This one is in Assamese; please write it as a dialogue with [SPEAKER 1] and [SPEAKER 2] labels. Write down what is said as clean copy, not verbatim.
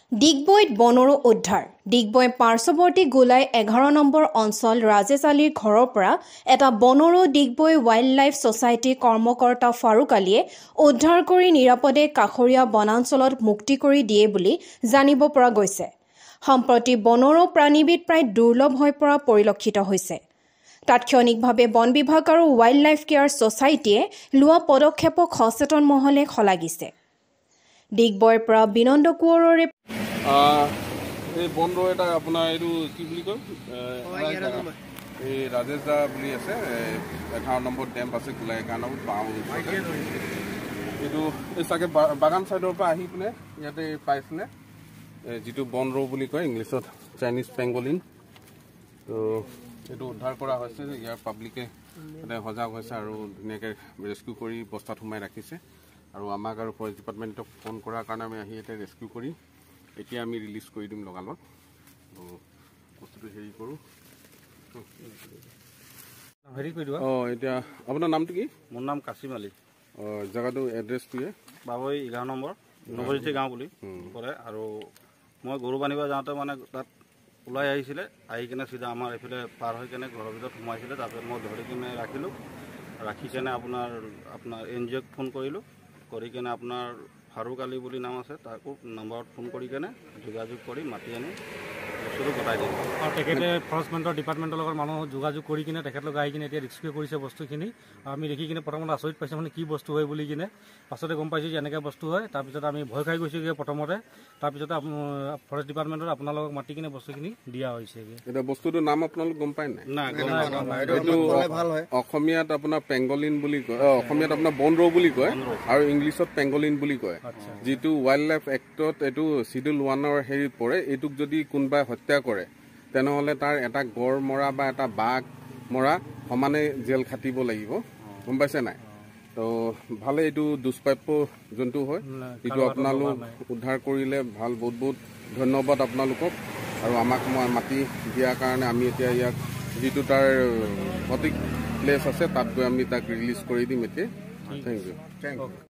[SPEAKER 1] ডিগবৈত বনৰো উদ্ধাৰ ডিগবৈ পাৰ্শ্বৱৰ্তী গোলাই 11 নম্বৰ অঞ্চল ৰাজেশ আলীৰ ঘৰৰ পৰা এটা বনৰো ডিগবৈ ৱাইল্ড লাইফ ছ'চাইটিৰ কৰ্মকৰ্তা ফাৰুক আলীয়ে উদ্ধাৰ কৰি নিৰাপদে কাষৰীয়া বনাঞ্চলত মুক্তি কৰি দিয়ে বুলি জানিব পৰা গৈছে। সম্প্ৰতি বনৰো প্ৰাণীবিধ প্ৰায় দুৰ্লভ হৈ পৰা পৰিলক্ষিত হৈছে। তাৎক্ষণিকভাৱে বন বিভাগ আৰু ৱাইল্ড লাইফ কেয়াৰ ছ'চাইটিয়ে লোৱা পদক্ষেপক সচেতন মহলে শলাগিছে। ডিগবৈৰ পৰা বিনন্দ কোঁৱৰৰে
[SPEAKER 2] এই বনৰো এটা আপোনাৰ এইটো কি বুলি কয় এই ৰাজেশ দা বুলি আছে 11 নম্বৰ ডেম্প আছে গোলাই 11 নম্বৰ পাওঁ এইটো এই চাগে বাগান চাইডৰ পৰা আহি পিনে ইয়াতে পাইছিলে যিটো বনৰো বুলি কয় ইংলিছত চাইনিজ পেংগলিন। তো এইটো উদ্ধাৰ কৰা হৈছে ইয়াৰ পাব্লিকে সজাগ হৈছে আৰু ধুনীয়াকৈ ৰেস্কিউ কৰি বস্তাত সোমাই ৰাখিছে আৰু আমাক আৰু ফৰেষ্ট ডিপাৰ্টমেণ্টক ফোন কৰাৰ কাৰণে আমি আহি ইয়াতে ৰেস্কিউ কৰি এতিয়া আমি ৰিলিজ কৰি দিম লগালগ। বস্তুটো হেৰি কৰোঁ এতিয়া আপোনাৰ নামটো কি?
[SPEAKER 3] মোৰ নাম কাছিম আলী।
[SPEAKER 2] জেগাটো এড্ৰেছটোৱে
[SPEAKER 3] বাবৈ 11 নম্বৰ নৱজ্যোতি গাঁও বুলি পৰে। আৰু মই গৰু বান্ধিব যাওঁতে মানে তাত ওলাই আহিছিলে, আহি কিনে চিধা আমাৰ এইফালে পাৰ হৈ কিনে ঘৰৰ ভিতৰত সোমাইছিলে। তাৰপিছত মই ধৰি কিনে ৰাখিলোঁ, ৰাখি কিনে আপোনাৰ NGOক ফোন কৰিলোঁ, কৰি কিনে আপোনাৰ ফাৰুক আলী বুলি নাম আছে তাকো নম্বৰত ফোন কৰি কিনে যোগাযোগ কৰি মাতি আনি বস্তুটো গতাই দিলোঁ।
[SPEAKER 4] আৰু তেখেতে ফৰেষ্টমেণ্টৰ ডিপাৰ্টমেণ্টৰ লগত মানুহ যোগাযোগ কৰি কিনে তেখেতলোক আহি কিনে এতিয়া ৰেস্কিউ কৰিছে বস্তুখিনি। আমি দেখি কিনে প্ৰথমতে আচৰিত পাইছোঁ মানে কি বস্তু হয় বুলি কিনে, পাছতে গম পাইছোঁ যে এনেকৈ বস্তু হয়। তাৰপিছত আমি ভয় খাই গৈছোঁগৈ প্ৰথমতে, তাৰপিছতে ফৰেষ্ট ডিপাৰ্টমেণ্টত আপোনালোকক মাতি কিনে বস্তুখিনি দিয়া হৈছেগৈ।
[SPEAKER 2] এতিয়া বস্তুটোৰ নাম আপোনালোক গম পায় নাই?
[SPEAKER 3] এইটো
[SPEAKER 2] অসমীয়াত আপোনাৰ পেংগলিন বুলি কয়, অসমীয়াত আপোনাৰ বনৰো বুলি কয় আৰু ইংলিছত পেংগলিন বুলি কয়। যিটো ৱাইল্ড লাইফ এক্টত এইটো শিডিউল 1ৰ হেৰিত পৰে। এইটোক যদি কোনোবাই হত্যা কৰে তেনেহ'লে তাৰ এটা গড় মৰা বা এটা বাঘ মৰা সমানে জেল খাটিব লাগিব, গম পাইছে নাই? তো ভালে এইটো দুষ্প্ৰাপ্য জন্তু হয়, যিটো আপোনালোক উদ্ধাৰ কৰিলে ভাল। বহুত বহুত ধন্যবাদ আপোনালোকক আৰু আমাক মাতি দিয়াৰ কাৰণে। আমি এতিয়া ইয়াক যিটো তাৰ সঠিক প্লেচ আছে তাত গৈ আমি তাক ৰিলিজ কৰি দিম এতিয়া। Thank U.